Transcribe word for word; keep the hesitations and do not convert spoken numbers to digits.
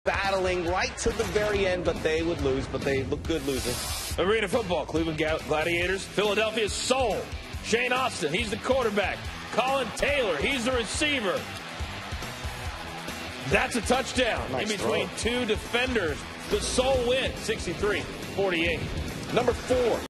battling right to the very end, but they would lose, but they look good losing. Arena football, Cleveland Gladiators, Philadelphia Soul. Shane Austin, he's the quarterback. Colin Taylor, he's the receiver. That's a touchdown Nice in between throw. two defenders. The Soul win, sixty-three forty-eight. Number four.